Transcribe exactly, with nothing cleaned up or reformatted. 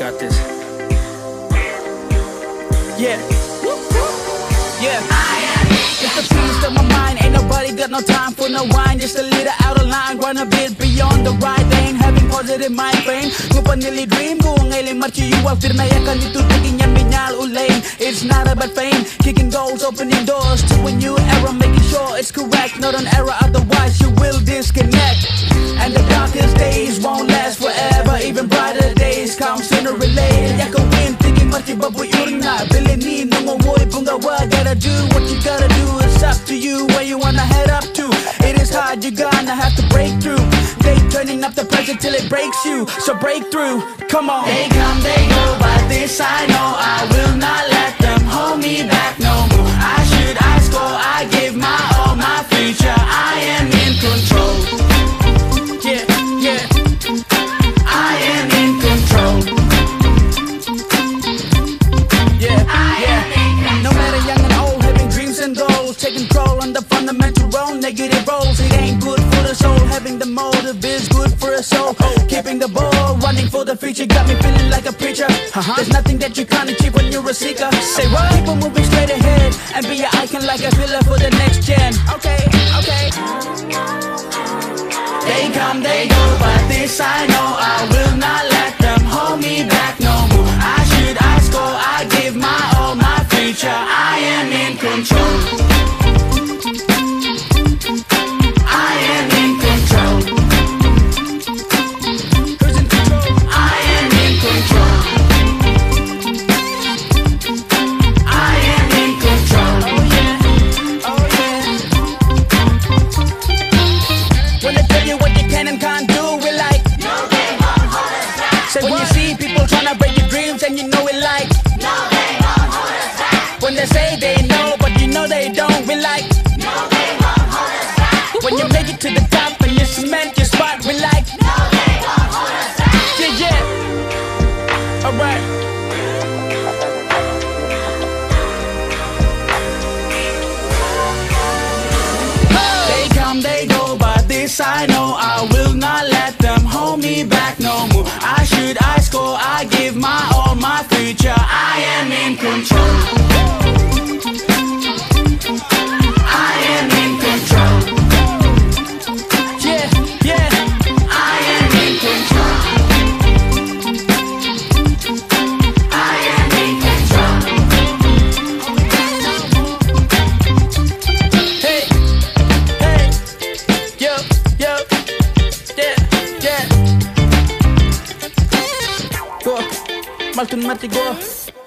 got this. Yeah. Yeah. It's the feast of my mind. Ain't nobody got no time for no wine. Just a little out of line, run a bit beyond the right lane. Having positive mind frame. Ngupa nili dream ko ngayon marchi you out there na yakan dito tingin yan minyal ulain. It's not about fame, kicking goals, opening doors to a new era, making sure it's correct, not an error. Otherwise you will disconnect. And the darkest days won't last forever. Even brighter days come sooner or later. Yakan win thinking marchi babu yurna. Bilini nungo woy bunga wa. Gotta do what you gotta do. It's up to you where you wanna head up to. It is hard, you're gonna have to break through. They turning up the pressure till it breaks you. So break through, come on. They come, they go, but this I know I will not let them hold me back no more. I shoot, I score, I give my all, my future, I am in control. Yeah, yeah, I am in control. Yeah, yeah. No matter young and old, having dreams and goals, taking control on the fundamental role. Negative roles, it ain't good for the soul. Having the motive is good for a soul. Keeping the ball running for the future got me feeling like a preacher. Uh-huh. There's nothing that you can't achieve when you're a seeker. Say what? People moving straight ahead and be an icon like a pillar for the next gen. Okay, okay. They come, they go, but this I know I will not let them hold me back no more. I shoot, I score, I give my all, my future, I am in control. I am in control. Who's in control? I am in control. I am in control. Oh yeah, oh yeah. When they tell you what you can and can't do, we're like, no, they won't hold us back. Say when what? You see people trying to break your dreams and you know it like, no, they won't hold us back. When they say they know but you know they don't, we're like, no, they won't hold us back. When you make it to the top and you cement your spot, we're like, no, they won't hold us back. Yeah, yeah. Alright. They come, they go, but this I know I will not let them hold me back no more. I shoot, I score, I give my all, my future, I am in control. I am in control. Yeah, yeah, I am in control. I am in control. Hey, hey, yo, yo, yeah, yeah. Go, Malton Mati, go.